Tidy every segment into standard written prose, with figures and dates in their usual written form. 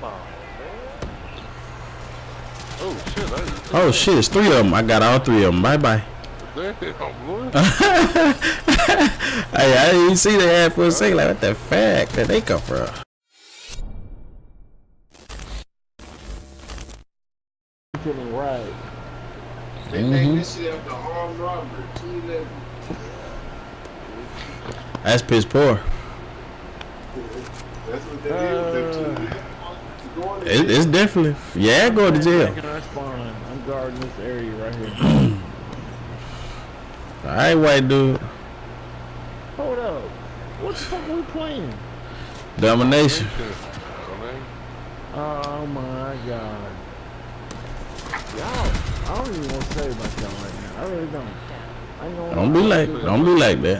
Oh shit, it's 3 of them. I got all 3 of them. Bye bye. Hey, I didn't even see the ad for a second. Like, what the fuck? Where they come from? Right. They named this shit after armed robbery. 211. That's piss poor. That's what that is. It's definitely. Yeah, go to jail. I'm guarding this area right here. Alright, white dude. Hold up. What the fuck are we playing? Domination. Oh my god. Y'all, I don't even want to say about y'all right now. I really don't. Don't be like that.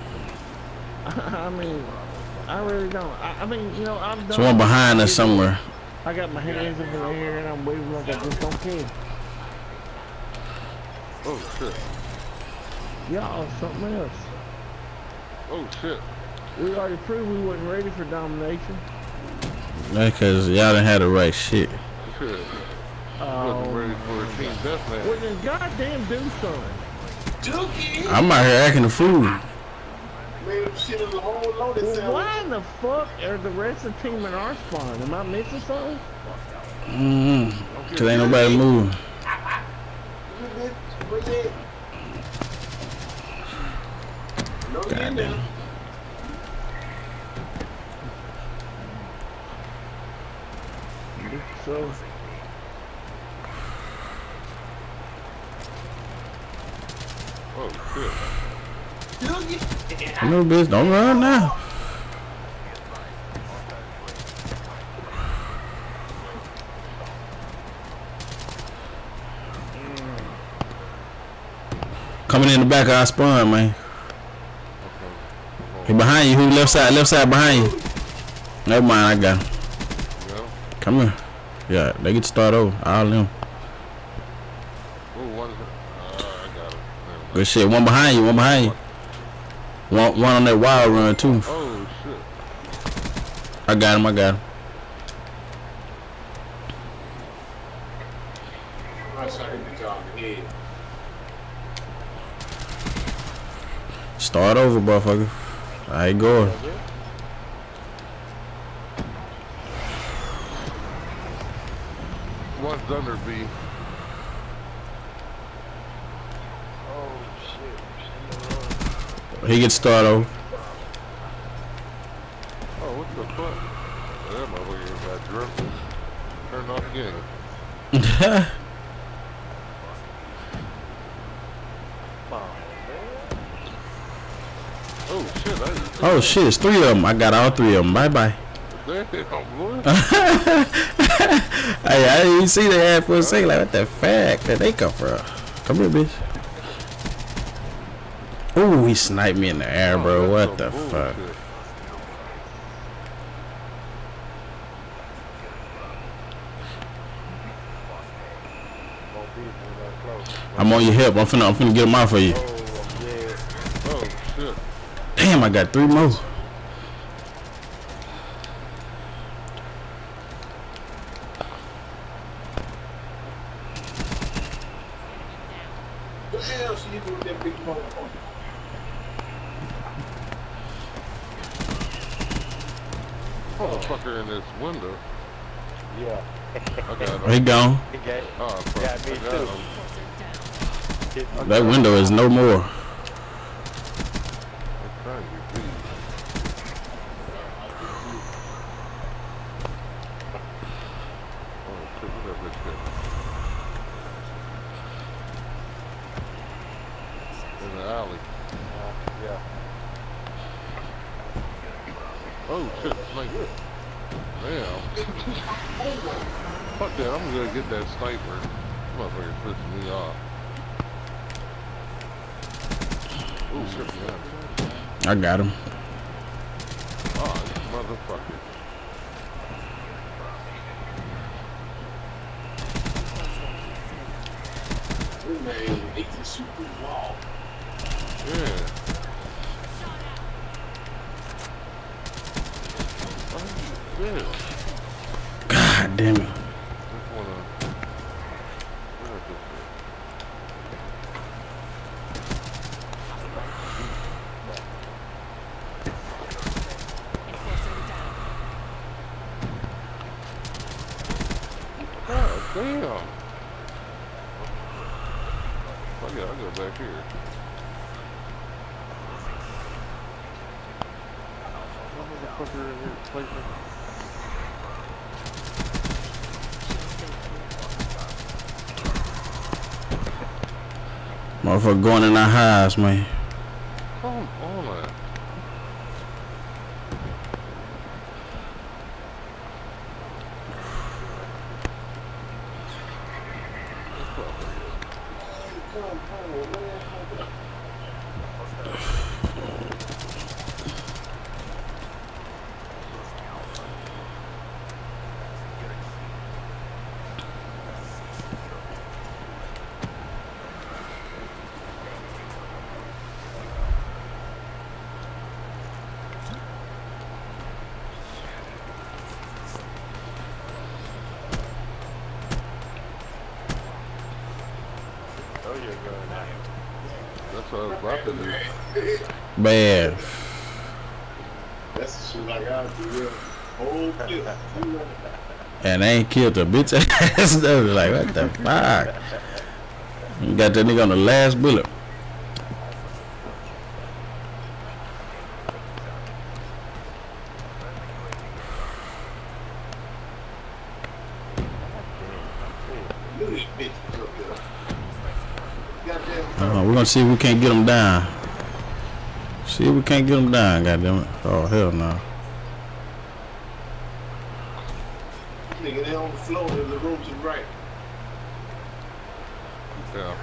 I mean, I really don't. I mean, you know, I'm done. Someone behind us somewhere. I got my hands up in the air and I'm waving like I just don't care. Oh shit. Y'all, something else. Oh shit. We already proved we wasn't ready for domination. That's because y'all didn't have the right shit. Shit. Wasn't ready for a team deathmatch. Well then goddamn do something. Dookie! I'm out here acting a fool. Made him shit in the whole loaded Well, cell. why in the fuck are the rest of the team in our spawn? Am I missing something? Cause ain't nobody moving. Goddamn. So. Oh shit. No bitch, don't run now. Coming in the back of our spawn, man. He behind you. Who left side behind you. Never mind, I got him. Come here. Yeah, they get to start over. All them. Good shit. One behind you. One on that wild run too. Oh shit. I got him. I'm trying to get y'all in the head. Start over, motherfucker. I ain't going. What's under B? He gets started over. Oh, what the fuck? That motherfucker got drunk. Turned off again. Oh shit, oh shit, it's 3 of them. I got all 3 of them. Bye bye. Damn, boy. Hey, I didn't even see the ad for a second. Like, what the fuck? Where they come from? Come here, bitch. Ooh, he sniped me in the air, bro. What the fuck? I'm on your hip. I'm finna get him out for you. Oh shit. Damn, I got 3 more. What the hell she doing with that big phone? Motherfucker in this window. Yeah. Okay. He gone. Oh, Yeah, me too. That window is no more. In the alley. Yeah. Oh shit, sniper. Damn. Fuck that, I'm gonna get that sniper. Motherfucker pissing me off. Oh shit, yeah. I got him. Oh, this motherfucker. Man, they can shoot through the wall. Yeah. Oh, yeah. God God damn it. Damn. Oh yeah, I'll go back here. What motherfucker in here placement? Motherfucker going in our house, man. Come on, man. That's what I was about to do. Bad. That's the shit I got to do. Whole clip. And they ain't killed a bitch ass though. Like, what the fuck? You got that nigga on the last bullet. We're gonna see if we can't get them down. See if we can't get them down, goddamn it. Oh, hell no. Nigga, they on the floor in the room to the right. Yeah.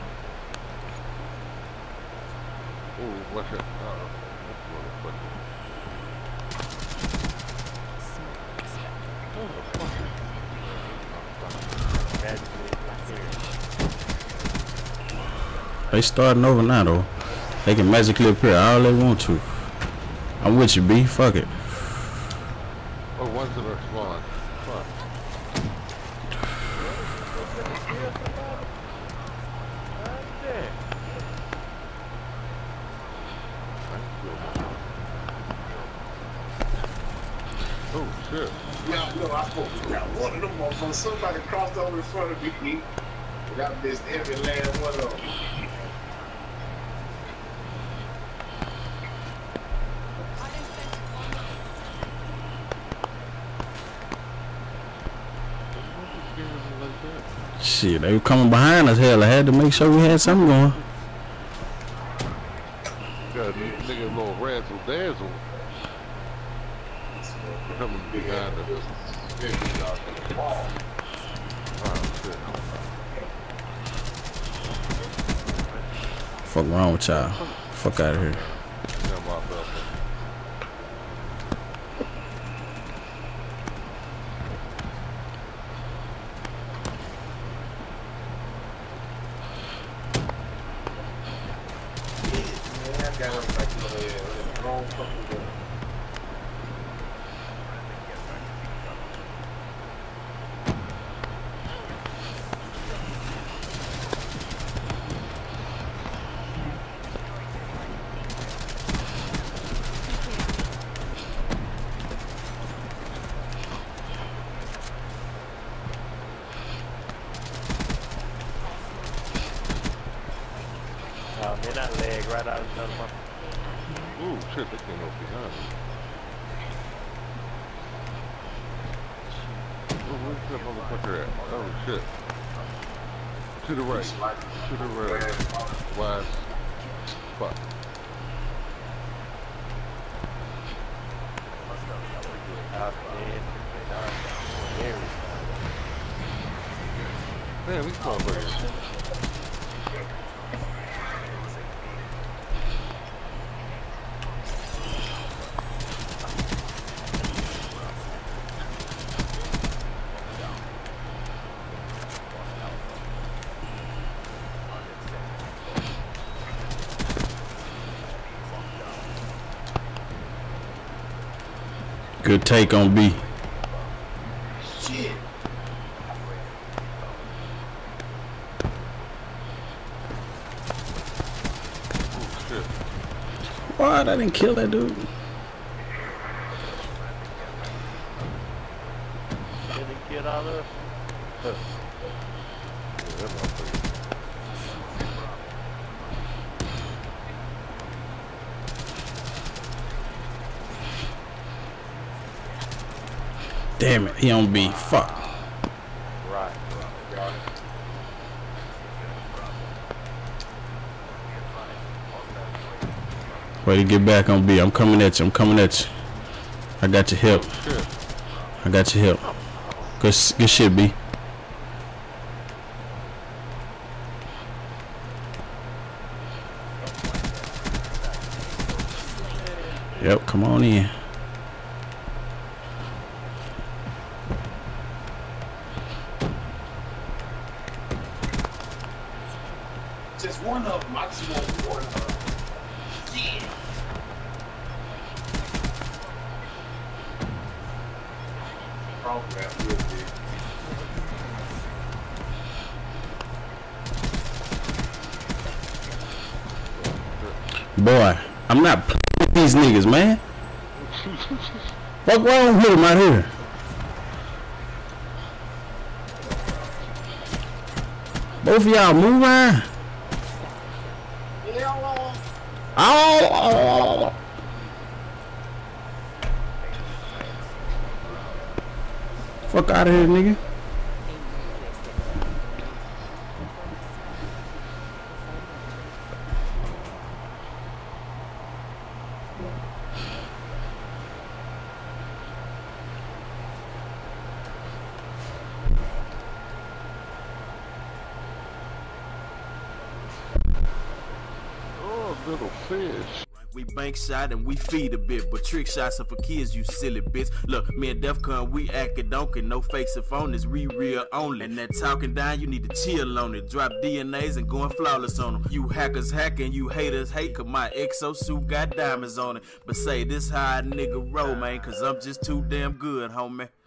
Ooh, what's it? They starting over now though. They can magically appear all they want to. I'm with you, B. Fuck it. Oh, one's in our spawn. Fuck. Oh shit. Yeah, no, I got one of them motherfuckers. Somebody crossed over in front of me. Got this every last one of them. Shit, they were coming behind us. Hell, I had to make sure we had something going. Got a nigga little razzle dazzle. Coming behind us. Oh shit. Fuck wrong with y'all? Fuck out of here. They're not leg right out of the one. Ooh, shit, they came up behind me. Oh, where's that motherfucker at? Oh, shit. To the right. To the right. Last spot. Man, we come over here. Good take on B. shit. Oh shit. What? I didn't kill that dude. Didn't get all of us. Yeah, that motherfucker. Damn it, he on B. Fuck. Right. Way to get back on B. I'm coming at you. I'm coming at you. I got your help. Shit. I got your help. Good shit, B. Yep, come on in. Just one of them. I just want one of them. Yeah. Probably that real big. Boy, I'm not playing with these niggas, man. Fuck wrong with him out here? Both of y'all move around. Oh. Fuck out of here, nigga. Oh, little fish. We bank shot and we feed a bit, but trick shots are for kids, you silly bitch. Look, me and Defcon, we acadonkin', no fakes and phonies, we real only. And that talking down, you need to chill on it. Drop DNAs and going flawless on them. You hackers hacking, you haters hate, cause my exosuit got diamonds on it. But say this how a nigga roll, man, cause I'm just too damn good, homie.